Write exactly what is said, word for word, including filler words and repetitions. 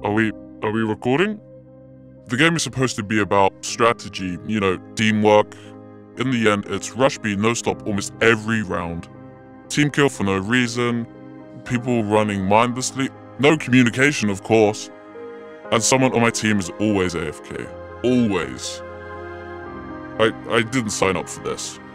Are we, are we recording? The game is supposed to be about strategy, you know, teamwork. In the end, it's rush B, no stop almost every round. Team kill for no reason, people running mindlessly, no communication of course, and someone on my team is always A F K. Always. I, I didn't sign up for this.